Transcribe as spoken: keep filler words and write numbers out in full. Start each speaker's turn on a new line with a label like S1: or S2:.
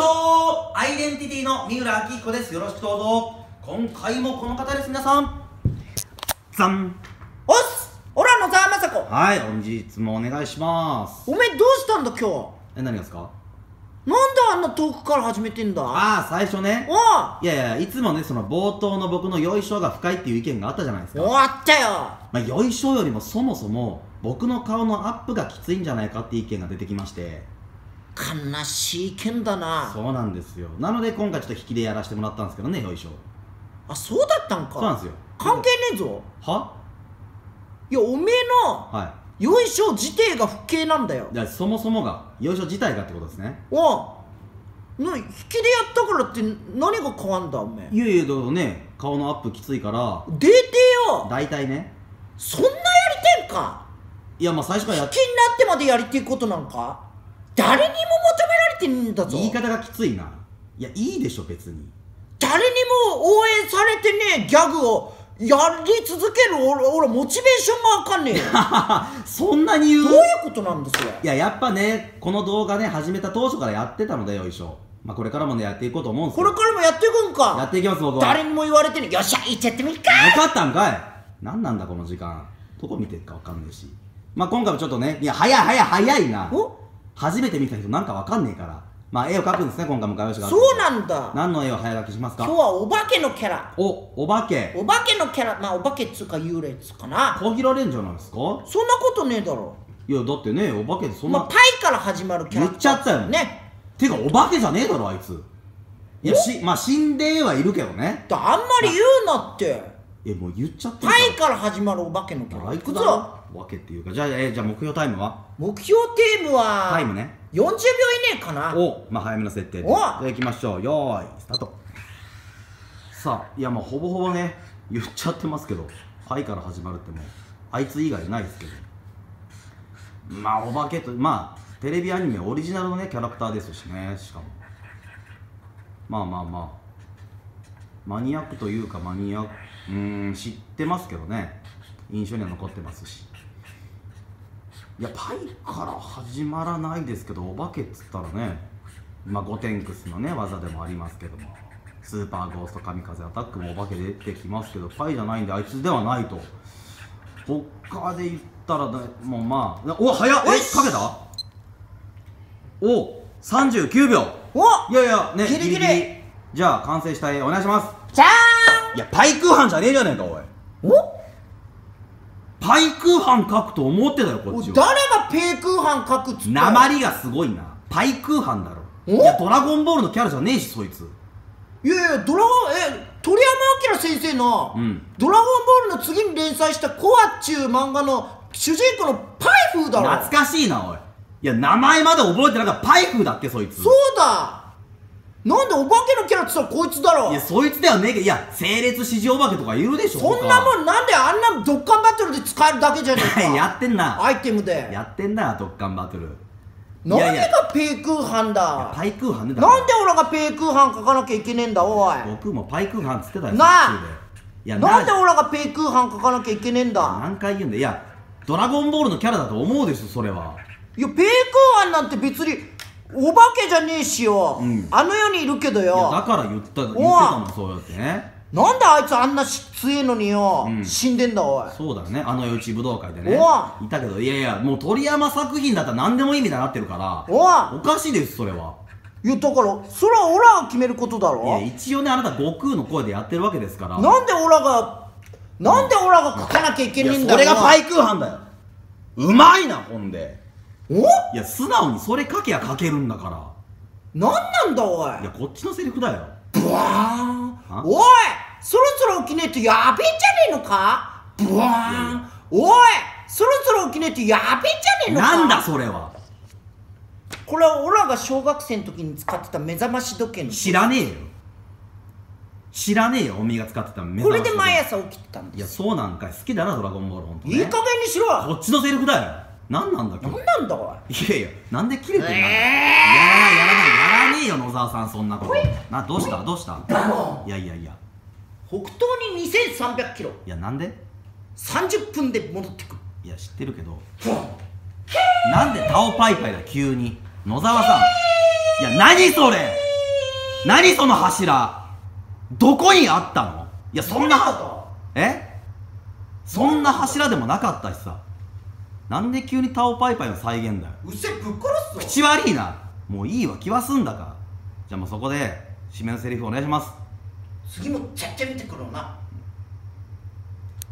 S1: ょーアイデンティティの三浦明彦です。よろしくどうぞ。今回もこの方です。皆さんザン。
S2: おっす、オラ野沢雅子。
S1: はい、本日もお願いします。
S2: おめえどうしたんだ今日。
S1: え、何がですか？
S2: なんであんな遠くから始めてんだ。
S1: ああ、最初ね。
S2: お
S1: いやいや、いつもね、その冒頭の僕のよいしょが深いっていう意見があったじゃないですか。
S2: 終わったよ。
S1: まあ、よいしょよりもそもそも僕の顔のアップがきついんじゃないかっていう意見が出てきまして。
S2: 悲しい意見だな。
S1: そうなんですよ。なので今回ちょっと引きでやらせてもらったんですけどね、よいしょ。
S2: あ、そうだったんか。
S1: そうなんですよ。
S2: 関係ねえぞ。
S1: はい
S2: や、おめえの
S1: はい
S2: よいしょ自体が不敬なんだよ。
S1: いや、そもそもがよいしょ自体がってことですね。
S2: おうな、引きでやったからって何が変わんだおめえ。
S1: いやいや、だからね、顔のアップきついから
S2: 出てよ。
S1: 大体ね。
S2: そんなやりてんか。
S1: いや、まあ最初からやっ
S2: 気になってまでやりてえことなんか誰にも求められてんだぞ。
S1: 言い方がきついな。いや、いいでしょ別に。
S2: 誰にも応援されてねえギャグをやり続ける俺、俺モチベーションがわかんねえよ。
S1: そんなに言う？
S2: どういうことなんですよ。
S1: いや、やっぱね、この動画ね、始めた当初からやってたので、よいしょ。まあこれからもね、やっていこうと思うんですけど。
S2: これからもやっていくんか。
S1: やっていきます、僕は。
S2: 誰にも言われてねえ。よっしゃ、行っちゃってみっか。
S1: よかったんかい。なんなんだこの時間。どこ見てるかわかんねえし。まあ今回もちょっとね、いや、早い早い早いな。
S2: お
S1: 初めて見た人なんかわかんねえから。まあ絵を描くんですね、今回も画用紙が。
S2: そうなんだ。
S1: 何の絵を早描きしますか？
S2: 今日はお化けのキャラ。
S1: お、お化け。
S2: お化けのキャラ、まあお化けっつうか幽霊っつうかな。
S1: 小平レンジャーなんですか？
S2: そんなことねえだろ。
S1: いや、だってね、お化けってそんな。
S2: まあパイから始まるキャラ。
S1: 言っちゃったよ
S2: ね。
S1: てか、お化けじゃねえだろ、あいつ。いや、し、まあ死んではいるけどね。
S2: あんまり言うなって。
S1: え、もう言っちゃってる
S2: パイから始まるお化けのキャラ。
S1: あいつだろ。お化けっていうか、じゃあ、えー、じゃあ目標タイムは？
S2: 目標テームは
S1: タイムね。
S2: よんじゅうびょう以内かな。
S1: お、まあ早めの設定で。
S2: お
S1: じゃあ行きましょう。よーい、スタート。さあ、いや、まあほぼほぼね、言っちゃってますけど、パイから始まるってもう、あいつ以外ないですけど。まあ、お化けと、まあ、テレビアニメオリジナルのね、キャラクターですしね、しかも。まあまあまあ。マニアックというか、マニアック、うーん、知ってますけどね。印象には残ってますし。いや、パイから始まらないですけど、お化けっつったらね、まあゴテンクスのね技でもありますけども、スーパーゴースト神風アタックもお化け出てきますけど、パイじゃないんであいつではないと。他で言ったらね、もうまあ、お、早っ。え、かけた？お、さんじゅうきゅうびょう。
S2: お、
S1: いやいやね、
S2: ギリギリ。
S1: じゃあ完成した絵お願いします。
S2: じゃ
S1: いや、パイ空飯じゃねえじゃねえかおい。
S2: ーん。お、
S1: パイ空飯書くと思ってたよこっちは。
S2: 誰がペイ空飯書くっつった？
S1: 訛りがすごいな。パイ空飯だろ。
S2: お
S1: いや、ドラゴンボールのキャラじゃねえし、そいつ。
S2: いやいや、ドラゴン、え、鳥山明先生の、
S1: うん、
S2: ドラゴンボールの次に連載したコアっちゅう漫画の主人公のパイフーだろ。
S1: 懐かしいな、おい。いや、名前まで覚えてなかった。パイフーだって、そいつ。
S2: そうだ。なんでお化けのキャラって言ったらこいつだろ。
S1: いや、そいつではねえけど、いや、整列指示お化けとかいるでしょ。
S2: そんなもんなんであんなドッカンバトルで使えるだけじゃねえか。
S1: やってんな。
S2: アイテムで。
S1: やってんな、ドッカンバトル。
S2: なんでがペイ空飯だ。
S1: パイ空飯ね。
S2: なんで俺がペイ空飯書かなきゃいけねえんだ、おい。
S1: 僕もパイ空飯っつってたよ。
S2: なあ。
S1: いや、
S2: なんで俺がペイ空飯書かなきゃいけねえんだ。
S1: 何回言うんだ。いや、ドラゴンボールのキャラだと思うでしょ、それは。
S2: いや、ペイ空飯なんて別にお化けじゃねえしよ、うん、あの世にいるけどよ。
S1: いや、だから言った言ってたもん、そうやってね。
S2: なんであいつあんな強えのによ、うん、死んでんだおい。
S1: そうだね、あの夜市武道会でねいたけど、いやいや、もう鳥山作品だったら何でもいいみたいになってるから、おかしいです、それは。
S2: いや、だからそれはオラが決めることだろ。
S1: いや、一応ね、あなた悟空の声でやってるわけですから。
S2: なんでオラがなんでオラが書かなきゃいけねえんだよ。
S1: それがパイ空飯だよ。うまいな、ほんで。
S2: お、
S1: いや、素直にそれ書けや書けるんだから。
S2: なんなんだおい。
S1: いや、こっちのセリフだよ。
S2: ブワーン。おい、そろそろ起きねえとやべえじゃねえのか。ブワーン。おい、そろそろ起きねえとやべえじゃねえのか。
S1: なんだそれは。
S2: これはオラが小学生の時に使ってた目覚まし時計の。
S1: 知らねえよ。知らねえよ、おみが使ってた目覚まし時計。
S2: これで毎朝起きてたんです。
S1: いや、そうなんかい。好きだな、ドラゴンボール。ほんとね。
S2: いい加減にしろ。
S1: こっちのセリフだよ。なんなんだっけ。
S2: なんなんだおい。
S1: いやいや、なんで切れてんの。やらないやらないやらねえよ、野沢さん、そんなこと。な、どうしたどうした。いやいやいや、
S2: 北東ににせんさんびゃくキロ。
S1: いや、なんで。
S2: さんじゅっぷんで戻ってくる。
S1: いや、知ってるけど、なんでタオパイパイだ急に。野沢さん、いや、何それ。 何その柱、どこにあったの？いや、そんなはえそんな柱でもなかったしさ。なんで急にタオパイパイの再現だよ。
S2: うっせえ、ぶっ殺すぞ。
S1: 口悪いな。もういいわ、気はすんだから。じゃあもうそこで締めのセリフお願いします。
S2: 次もちゃっちゃ見てくるな。